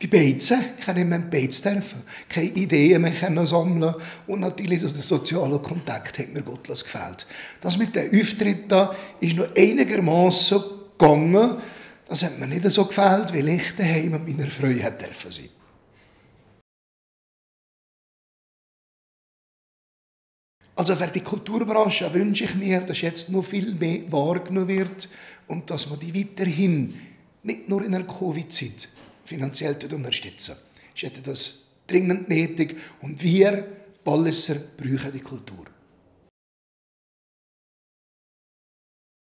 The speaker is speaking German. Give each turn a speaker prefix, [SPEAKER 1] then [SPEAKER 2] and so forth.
[SPEAKER 1] Die Beizen, ich habe immer Beiz dürfen, keine Ideen mehr können sammeln und natürlich der soziale Kontakt hat mir gottlos gefehlt. Das mit den Auftritten ist noch einigermaßen gegangen. Das hat mir nicht so gefällt, weil ich daheim mit meiner Frau sein durfte. Also für die Kulturbranche wünsche ich mir, dass jetzt noch viel mehr wahrgenommen wird und dass man die weiterhin, nicht nur in der Covid-Zeit, finanziell unterstützen. Ich hätte das dringend nötig und wir, Walliser, brauchen die Kultur.